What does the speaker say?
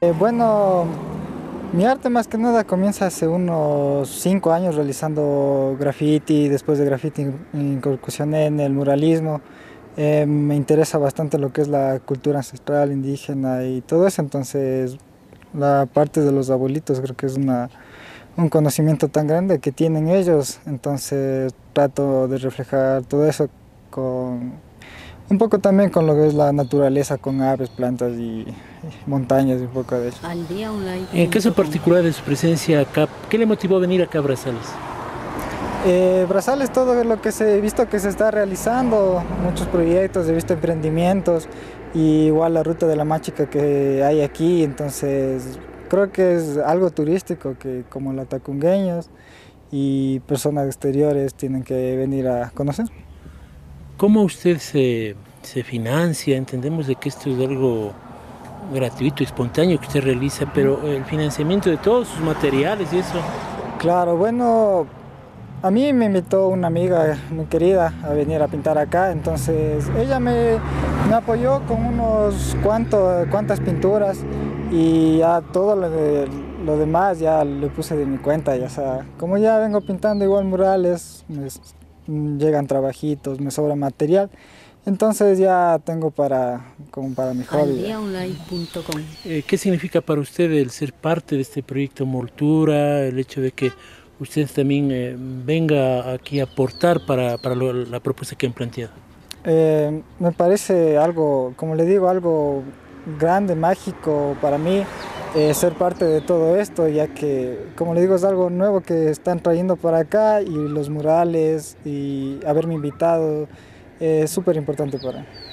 Bueno, mi arte más que nada comienza hace unos 5 años realizando graffiti. Después de graffiti incursioné en el muralismo. Me interesa bastante lo que es la cultura ancestral, indígena y todo eso. Entonces, la parte de los abuelitos creo que es un conocimiento tan grande que tienen ellos. Entonces, trato de reflejar todo eso con un poco también con lo que es la naturaleza, con aves, plantas y montañas y un poco de eso. En caso particular de su presencia acá, ¿qué le motivó a venir acá a Brazales? Brazal es todo lo que he visto que se está realizando, muchos proyectos, he visto emprendimientos y igual la ruta de la Máchica que hay aquí. Entonces creo que es algo turístico que como los tacungueños y personas exteriores tienen que venir a conocer. ¿Cómo usted se financia? Entendemos de que esto es algo gratuito, espontáneo que usted realiza, pero el financiamiento de todos sus materiales y eso. Claro, bueno, a mí me invitó una amiga muy querida a venir a pintar acá. Entonces ella me apoyó con cuantas pinturas y ya todo lo demás ya le puse de mi cuenta. Ya sea, como ya vengo pintando igual murales, llegan trabajitos, me sobra material, entonces ya tengo como para mi hobby. ¿Qué significa para usted el ser parte de este proyecto Moltura, el hecho de que usted también venga aquí a aportar para la propuesta que han planteado? Me parece algo, como le digo, algo grande, mágico para mí, ser parte de todo esto, ya que, como le digo, es algo nuevo que están trayendo para acá, y los murales y haberme invitado es súper importante para mí.